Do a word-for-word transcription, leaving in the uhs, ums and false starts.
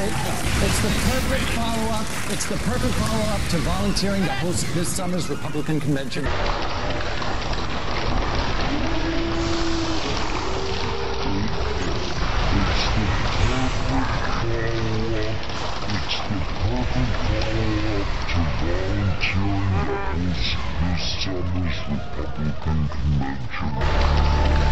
It's the perfect follow-up. It's the perfect follow-up to volunteering to host this summer's Republican convention. This summer's Republican convention.